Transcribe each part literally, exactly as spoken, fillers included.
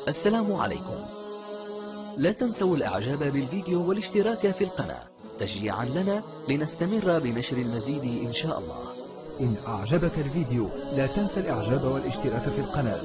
السلام عليكم. لا تنسوا الاعجاب بالفيديو والاشتراك في القناة تشجيعا لنا لنستمر بنشر المزيد ان شاء الله. إن أعجبك الفيديو لا تنسى الإعجاب والاشتراك في القناة.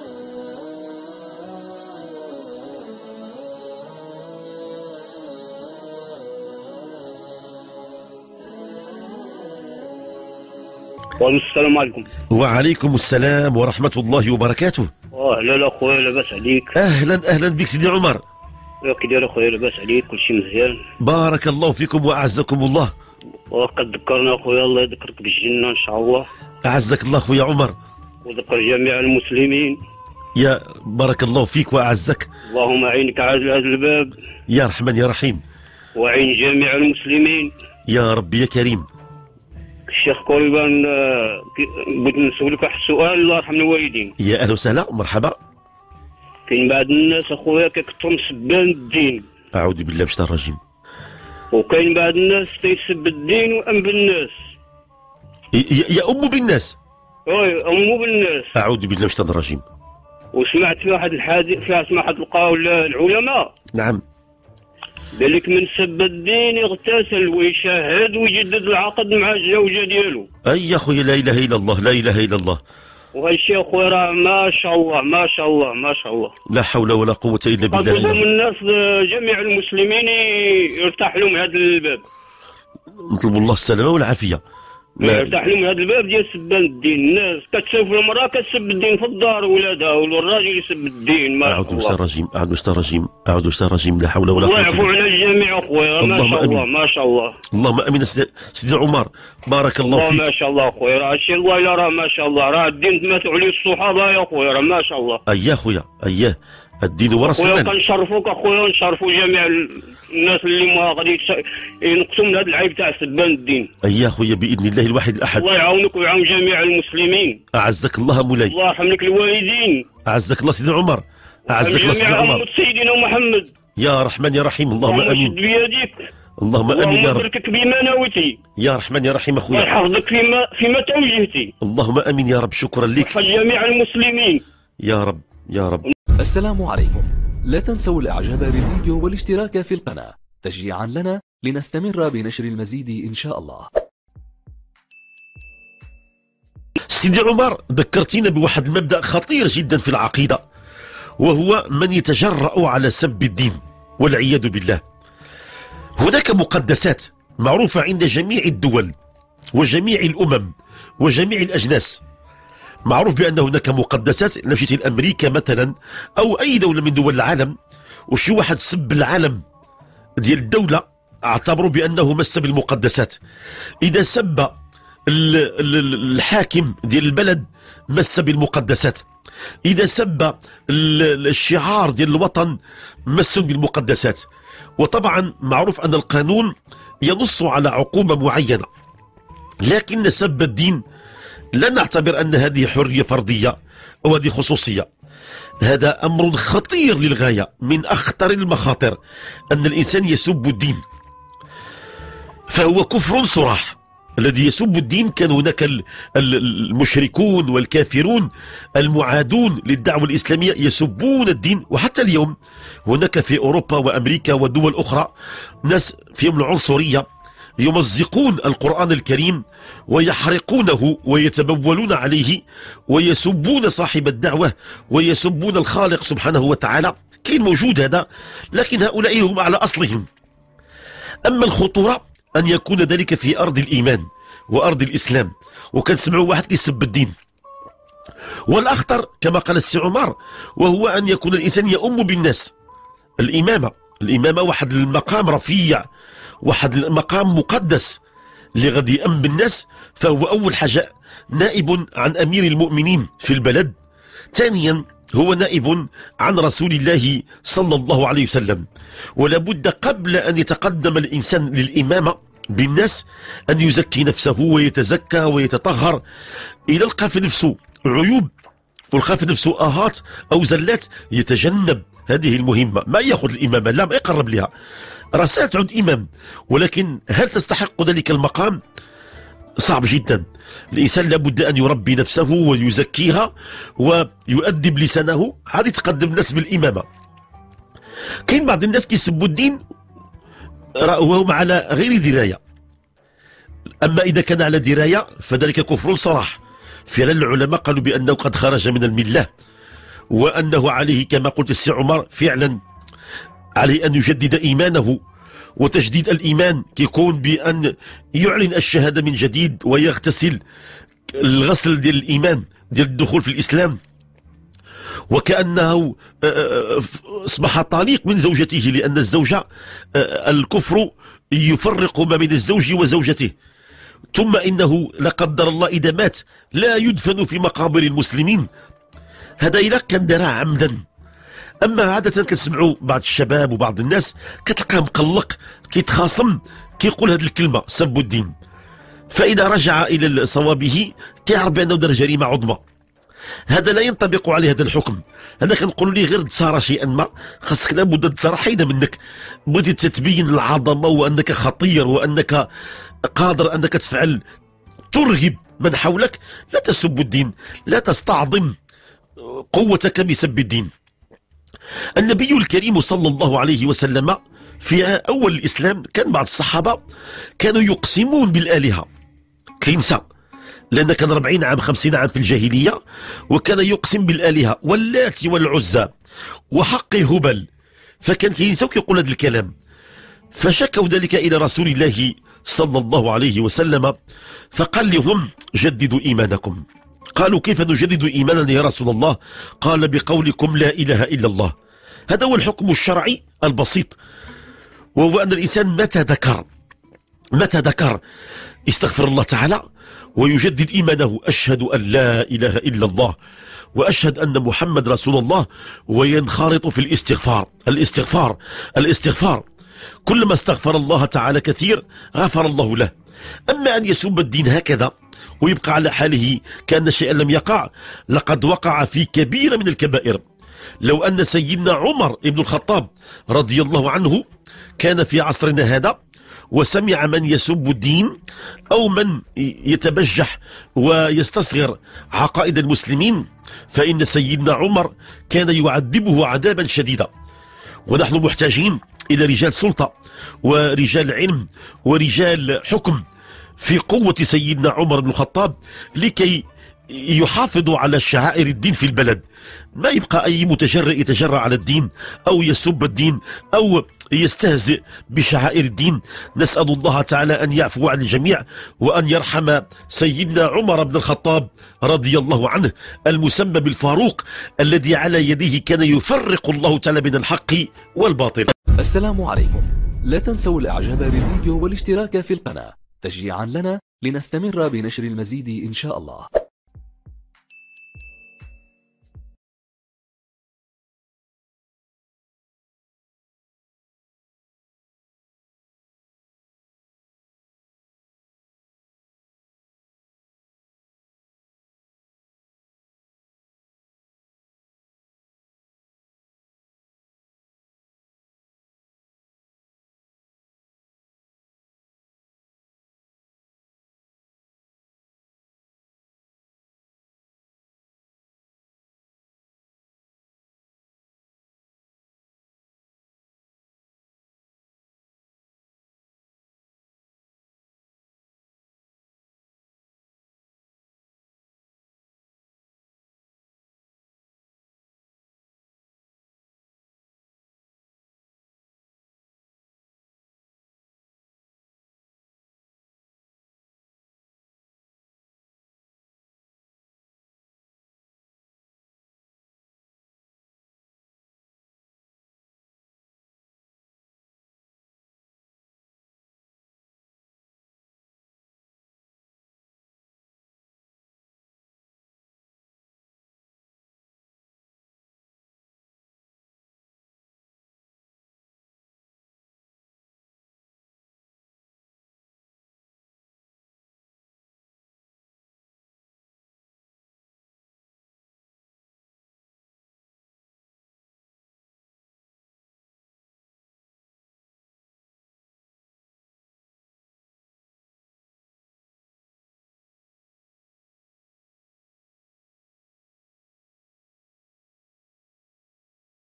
السلام عليكم. وعليكم السلام ورحمة الله وبركاته. اه لا لا خويا لاباس عليك. أهلا أهلا بك سيدي عمر. كي داير خويا لاباس عليك كلشي مزيان. بارك الله فيكم وأعزكم الله. وقد ذكرنا خويا الله يذكرك بالجنة إن شاء الله. أعزك الله خويا عمر. وذكر جميع المسلمين. يا بارك الله فيك وأعزك. اللهم أعينك على هذا الباب. يا رحمن يا رحيم. وعين جميع المسلمين. يا رب يا كريم. الشيخ قريبا بغيت نسولك واحد السؤال الله يرحم الوالدين. يا أهلا وسهلا مرحبا. كاين بعض الناس اخويا كيكثروا مسبان الدين. أعوذ بالله من الشيطان الرجيم. وكاين بعض الناس تيسب الدين وأم بالناس. يأم بالناس. وي أم بالناس. أعوذ بالله من الشيطان الرجيم. وسمعت في واحد الحادث فيها سمع واحد لقاو العلماء. نعم. قال لك من سب الدين يغتسل ويشهد ويجدد العقد مع الزوجه ديالو. اي يا خويا لا اله الا الله لا اله الا الله. وهذا الشيء اخويا راه ما شاء الله ما شاء الله ما شاء الله. لا حول ولا قوه الا بالله. نطلبوا من الناس جميع المسلمين يرتاح لهم هذا الباب. نطلبوا الله السلامه والعافيه. يرتاح لهم هذا الباب ديال سبان الدين. الناس كتشوف المراه كتسب الدين في الدار ولادها والراجل يسب الدين. ما اعوذ بالله الرجيم اعوذ بالله الرجيم اعوذ بالله الرجيم لا حول ولا قوه. الله يعفو على الجميع اخويا. ما شاء الله ما شاء الله. اللهم امين. سيدي عمر بارك الله فيك. ما شاء الله اخويا راه هادشي الله الا راه ما شاء الله راه الدين تماتوا عليه الصحابه يا اخويا راه ما شاء الله. اييه خويا اييه الدين هو راس المال. كنشرفوك اخويا ونشرفوا جميع الناس اللي ما غادي ينقصوا من هذا العيب تاع سبان الدين. اييه خويا باذن الله الواحد الاحد. الله يعاونك ويعاون جميع المسلمين. اعزك الله مولاي. الله يرحم لك الوالدين. اعزك الله سيدي عمر. اعزك الله سيدي عمر. سيدنا محمد. يا رحمن يا رحيم اللهم امين. بيديك. اللهم امين يا رب. اللهم يباركك بما نويتي. يا رحمن يا رحيم اخويا. ويحفظك فيما فيما توجهتي. اللهم امين يا رب. شكرا لك. جميع المسلمين. يا رب يا رب. السلام عليكم. لا تنسوا الاعجاب بالفيديو والاشتراك في القناة تشجيعا لنا لنستمر بنشر المزيد ان شاء الله. سيدي عمر ذكرتينا بواحد المبدأ خطير جدا في العقيدة، وهو من يتجرأ على سب الدين والعياذ بالله. هناك مقدسات معروفة عند جميع الدول وجميع الأمم وجميع الأجناس. معروف بأن هناك مقدسات. لو مشيتي لأمريكا مثلا أو أي دولة من دول العالم وشي واحد سب العالم ديال الدولة اعتبروا بأنه مس بالمقدسات. إذا سب الحاكم ديال البلد مس بالمقدسات. إذا سب الشعار ديال الوطن مس بالمقدسات. وطبعا معروف أن القانون ينص على عقوبة معينة، لكن سب الدين لا نعتبر أن هذه حرية فردية أو هذه خصوصية. هذا أمر خطير للغاية، من أخطر المخاطر أن الإنسان يسب الدين، فهو كفر صراح. الذي يسب الدين كان هناك المشركون والكافرون المعادون للدعوة الإسلامية يسبون الدين. وحتى اليوم هناك في أوروبا وأمريكا ودول أخرى ناس فيهم العنصرية يمزقون القرآن الكريم ويحرقونه ويتبولون عليه ويسبون صاحب الدعوة ويسبون الخالق سبحانه وتعالى. كاين موجود هذا، لكن هؤلاء هم على أصلهم. أما الخطورة أن يكون ذلك في أرض الإيمان وأرض الإسلام، وكنسمعوا واحد كيسب الدين. والأخطر كما قال السي عمر وهو أن يكون الإنسان يؤم بالناس. الإمامة الإمامة واحد المقام رفيع، واحد المقام مقدس اللي غادي يأم بالناس، فهو أول حاجة نائب عن أمير المؤمنين في البلد. ثانيا هو نائب عن رسول الله صلى الله عليه وسلم. ولا بد قبل أن يتقدم الإنسان للإمامة بالناس أن يزكي نفسه ويتزكى ويتطهر، إلى لقى في نفسه عيوب ولقى في نفسه آهات أو زلات يتجنب هذه المهمة. ما يأخذ الإمامة، لا، ما يقرب لها. رسالة عند إمام، ولكن هل تستحق ذلك المقام؟ صعب جدا. الإنسان لابد أن يربي نفسه ويزكيها ويؤدب لسانه، هذه تقدم الناس بالإمامة. كاين بعض الناس كيسبوا الدين وهم على غير دراية، أما إذا كان على دراية فذلك كفر صراح. فعلا العلماء قالوا بأنه قد خرج من الملة، وأنه عليه كما قلت السي عمر فعلا عليه أن يجدد إيمانه. وتجديد الإيمان كيكون بأن يعلن الشهادة من جديد ويغتسل الغسل ديال الإيمان ديال الدخول في الإسلام، وكأنه أصبح طليق من زوجته، لأن الزوجة الكفر يفرق ما بين الزوج وزوجته. ثم إنه لا قدر الله إذا مات لا يدفن في مقابر المسلمين، هذا إلا كان دارها عمدا. أما عادة كنسمعوا بعض الشباب وبعض الناس كتلقاه مقلق كيتخاصم كيقول هذه الكلمة سب الدين، فإذا رجع إلى صوابه كيعرف بأنه دار جريمة عظمى. هذا لا ينطبق عليه هذا الحكم. هذا كنقول ليه غير تسارى شيئا ما، خاصك لابد تسارى حيدا منك، بغيتي تتبين العظمة وأنك خطير وأنك قادر أنك تفعل ترهب من حولك، لا تسب الدين، لا تستعظم قوتك بسب الدين. النبي الكريم صلى الله عليه وسلم في أول الإسلام كان بعض الصحابة كانوا يقسمون بالآلهة، كينسى لأن كان أربعين عام خمسين عام في الجاهلية، وكان يقسم بالآلهة واللات والعزى وحق هبل، فكان كينسى وكيقول هذا الكلام. فشكوا ذلك إلى رسول الله صلى الله عليه وسلم، فقال لهم جددوا إيمانكم. قالوا كيف نجدد إيماننا يا رسول الله؟ قال بقولكم لا إله إلا الله. هذا هو الحكم الشرعي البسيط، وهو أن الإنسان متى ذكر متى ذكر استغفر الله تعالى ويجدد إيمانه، أشهد أن لا إله إلا الله وأشهد أن محمد رسول الله، وينخرط في الاستغفار الاستغفار الاستغفار كلما استغفر الله تعالى كثير غفر الله له. أما أن يسب الدين هكذا ويبقى على حاله كأن شيئا لم يقع، لقد وقع في كبيرة من الكبائر. لو أن سيدنا عمر بن الخطاب رضي الله عنه كان في عصرنا هذا وسمع من يسب الدين أو من يتبجح ويستصغر عقائد المسلمين، فإن سيدنا عمر كان يعذبه عذابا شديدا. ونحن محتاجين إلى رجال سلطة ورجال علم ورجال حكم في قوة سيدنا عمر بن الخطاب لكي يحافظوا على شعائر الدين في البلد. ما يبقى أي متجرئ يتجرأ على الدين أو يسب الدين أو يستهزئ بشعائر الدين. نسأل الله تعالى أن يعفو عن الجميع وأن يرحم سيدنا عمر بن الخطاب رضي الله عنه المسمى بالفاروق، الذي على يديه كان يفرق الله تعالى بين الحق والباطل. السلام عليكم. لا تنسوا الإعجاب بالفيديو والاشتراك في القناة تشجيعا لنا لنستمر بنشر المزيد إن شاء الله.